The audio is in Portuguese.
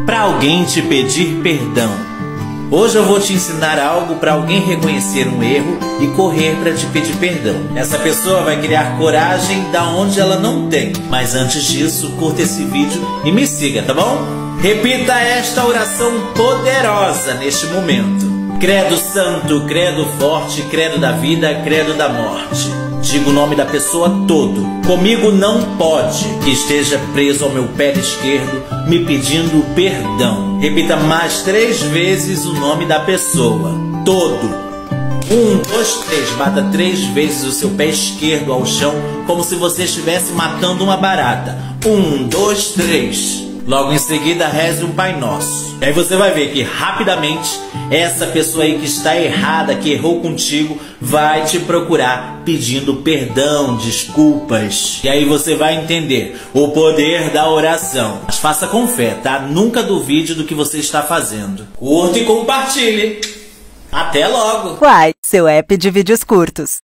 para alguém te pedir perdão. Hoje eu vou te ensinar algo para alguém reconhecer um erro e correr para te pedir perdão. Essa pessoa vai criar coragem da onde ela não tem. Mas antes disso, curta esse vídeo e me siga, tá bom? Repita esta oração poderosa neste momento. Credo santo, credo forte, credo da vida, credo da morte. Diga o nome da pessoa todo. Comigo não pode que esteja preso ao meu pé esquerdo me pedindo perdão. Repita mais 3 vezes o nome da pessoa. Todo. 1, 2, 3. Bata 3 vezes o seu pé esquerdo ao chão como se você estivesse matando uma barata. 1, 2, 3. Logo em seguida, reze um Pai Nosso. E aí você vai ver que rapidamente essa pessoa aí que está errada, que errou contigo, vai te procurar pedindo perdão, desculpas. E aí você vai entender o poder da oração. Mas faça com fé, tá? Nunca duvide do que você está fazendo. Curta e compartilhe. Até logo! Uai, seu app de vídeos curtos.